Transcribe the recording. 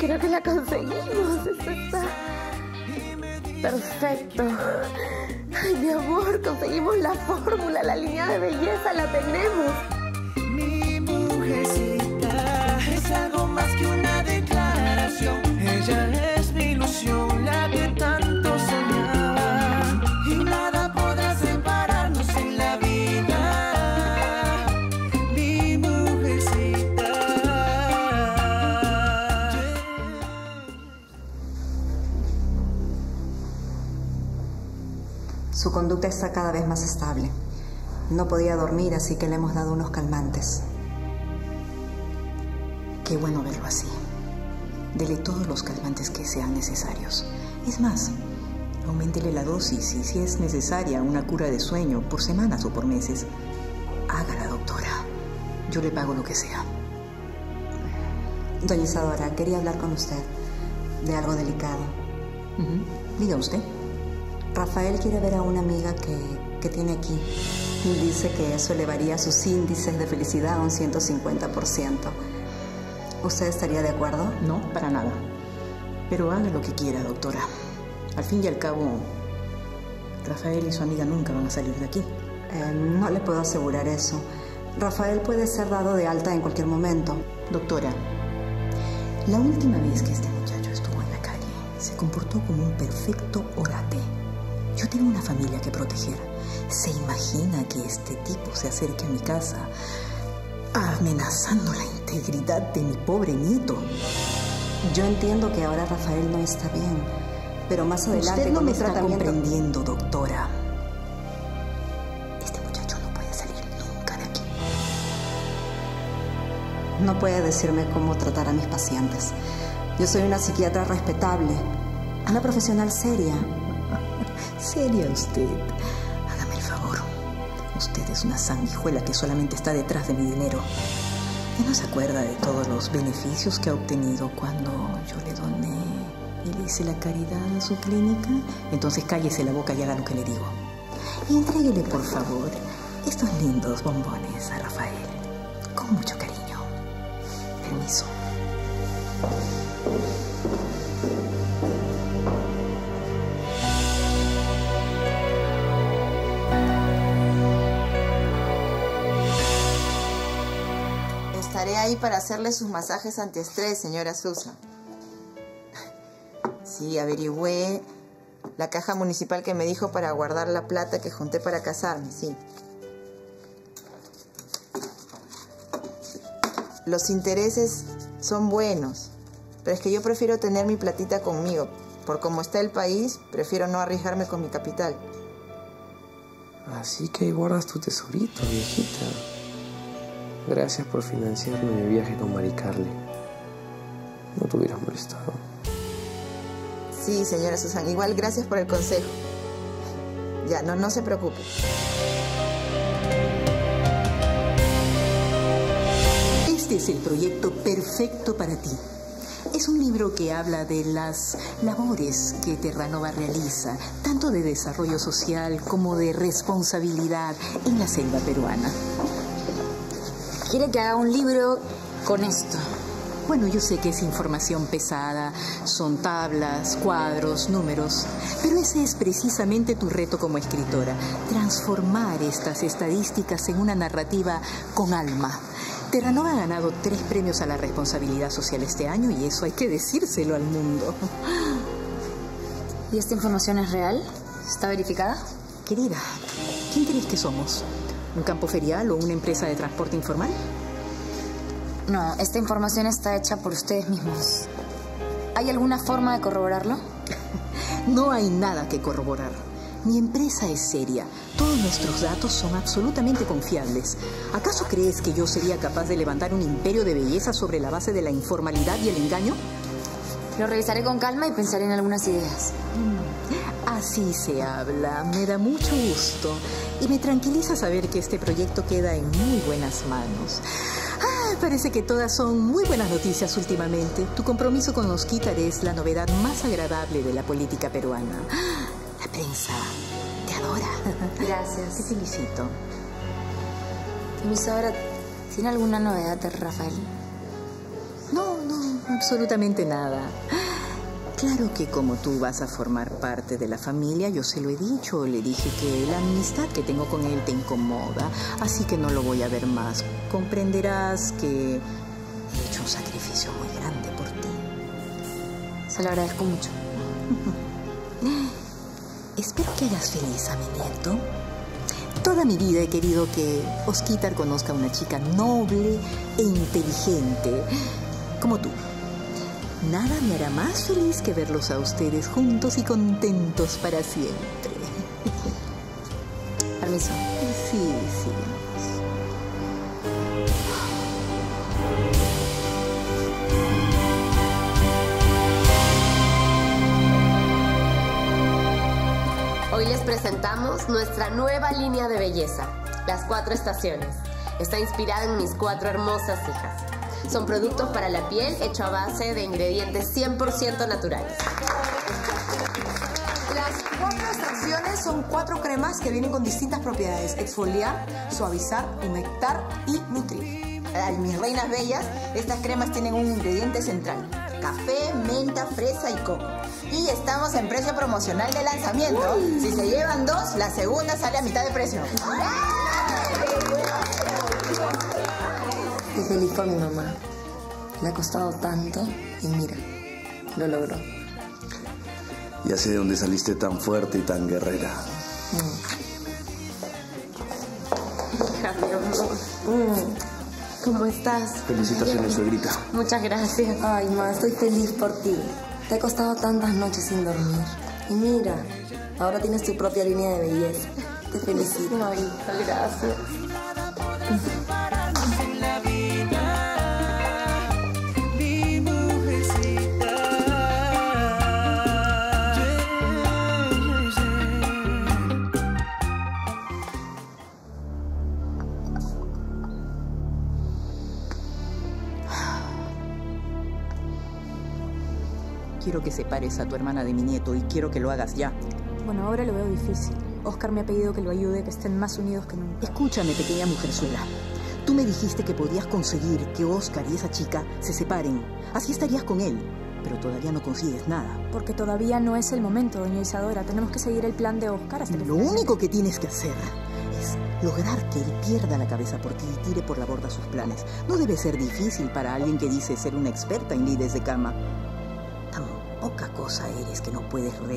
creo que la conseguimos. Esto está perfecto. Ay, mi amor, conseguimos la fórmula, la línea de belleza, la tenemos. Mi mujercita es algo más que una declaración. Ella es mi ilusión, la que tanto soñaba. Y nada podrá separarnos en la vida. Mi mujercita. Su conducta está cada vez más estable. No podía dormir, así que le hemos dado unos calmantes. Qué bueno verlo así. Dele todos los calmantes que sean necesarios. Es más, auméntele la dosis y, si es necesaria, una cura de sueño por semanas o por meses. Hágala, doctora. Yo le pago lo que sea. Doña Isadora, quería hablar con usted de algo delicado. Diga usted. Rafael quiere ver a una amiga que tiene aquí. Dice que eso elevaría sus índices de felicidad a un 150%. ¿Usted estaría de acuerdo? No, para nada. Pero haga lo que quiera, doctora. Al fin y al cabo, Rafael y su amiga nunca van a salir de aquí. No le puedo asegurar eso. Rafael puede ser dado de alta en cualquier momento. Doctora, la última vez que este muchacho estuvo en la calle, se comportó como un perfecto orate. Yo tengo una familia que proteger. ¿Se imagina que este tipo se acerque a mi casa amenazando la integridad de mi pobre nieto? Yo entiendo que ahora Rafael no está bien, pero más adelante... Usted no con me el está tratamiento... comprendiendo, doctora. Este muchacho no puede salir nunca de aquí. No puede decirme cómo tratar a mis pacientes. Yo soy una psiquiatra respetable, una profesional seria. ¿Seria usted? Hágame el favor. Usted es una sanguijuela que solamente está detrás de mi dinero. ¿Y no se acuerda de todos los beneficios que ha obtenido cuando yo le doné y le hice la caridad a su clínica? Entonces cállese la boca y haga lo que le digo. Y entréguele, por favor, estos lindos bombones a Rafael. Con mucho cariño. Permiso. Estaré ahí para hacerle sus masajes antiestrés, señora Susan. Sí, averigüé la caja municipal que me dijo para guardar la plata que junté para casarme, sí. Los intereses son buenos, pero es que yo prefiero tener mi platita conmigo. Por cómo está el país, prefiero no arriesgarme con mi capital. Así que ahí guardas tu tesorito, viejita. Gracias por financiarme mi viaje con Mari Carly. No te hubieras molestado. Sí, señora Susan, igual gracias por el consejo. Ya, no se preocupe. Este es el proyecto perfecto para ti. Es un libro que habla de las labores que Terranova realiza, tanto de desarrollo social como de responsabilidad en la selva peruana. Quiere que haga un libro con esto. Bueno, yo sé que es información pesada, son tablas, cuadros, números, pero ese es precisamente tu reto como escritora, transformar estas estadísticas en una narrativa con alma. Terranova ha ganado 3 premios a la responsabilidad social este año y eso hay que decírselo al mundo. ¿Y esta información es real? ¿Está verificada? Querida, ¿quién crees que somos? ¿Un campo ferial o una empresa de transporte informal? No, esta información está hecha por ustedes mismos. ¿Hay alguna forma de corroborarlo? No hay nada que corroborar. Mi empresa es seria. Todos nuestros datos son absolutamente confiables. ¿Acaso crees que yo sería capaz de levantar un imperio de belleza sobre la base de la informalidad y el engaño? Lo revisaré con calma y pensaré en algunas ideas. Así se habla. Me da mucho gusto. Y me tranquiliza saber que este proyecto queda en muy buenas manos. Parece que todas son muy buenas noticias últimamente. Tu compromiso con Osquitar es la novedad más agradable de la política peruana. La prensa te adora. Gracias. Te felicito. Miss, ahora, ¿tiene alguna novedad de Rafael? No absolutamente nada. Claro que como tú vas a formar parte de la familia, yo se lo he dicho. Le dije que la amistad que tengo con él te incomoda, así que no lo voy a ver más. Comprenderás que he hecho un sacrificio muy grande por ti. Se lo agradezco mucho. Espero que hagas feliz a mi nieto. Toda mi vida he querido que Osquitar conozca a una chica noble e inteligente, como tú. Nada me hará más feliz que verlos a ustedes juntos y contentos para siempre. Permiso. Sí. Hoy les presentamos nuestra nueva línea de belleza, las 4 estaciones. Está inspirada en mis 4 hermosas hijas. Son productos para la piel hechos a base de ingredientes 100% naturales. Las 4 estaciones son 4 cremas que vienen con distintas propiedades: exfoliar, suavizar, humectar y nutrir. Ay, mis reinas bellas, estas cremas tienen un ingrediente central: café, menta, fresa y coco. Y estamos en precio promocional de lanzamiento. Si se llevan 2, la segunda sale a mitad de precio. Estoy feliz por mi mamá. Le ha costado tanto y mira, lo logró. Ya sé de dónde saliste tan fuerte y tan guerrera. Hija, mi amor. ¿Cómo estás? Felicitaciones, suegrita. Muchas gracias. Ay, ma, estoy feliz por ti. Te ha costado tantas noches sin dormir. Y mira, ahora tienes tu propia línea de belleza. Te felicito. Ay, hija, gracias. Quiero que separes a tu hermana de mi nieto y quiero que lo hagas ya. Bueno, ahora lo veo difícil. Oscar me ha pedido que lo ayude, que estén más unidos que nunca. Escúchame, pequeña mujerzuela. Tú me dijiste que podías conseguir que Oscar y esa chica se separen. Así estarías con él. Pero todavía no consigues nada. Porque todavía no es el momento, doña Isadora. Tenemos que seguir el plan de Oscar hasta que... Lo único que tienes que hacer es lograr que él pierda la cabeza por ti y tire por la borda sus planes. No debe ser difícil para alguien que dice ser una experta en lides de cama. Tan poca cosa eres que no puedes